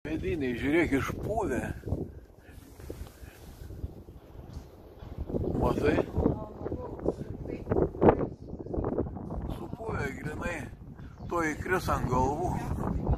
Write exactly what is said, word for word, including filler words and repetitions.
Mediniai, žiūrėk, išpūvę. Matai? Supūvę grinai, to įkris ant galvų.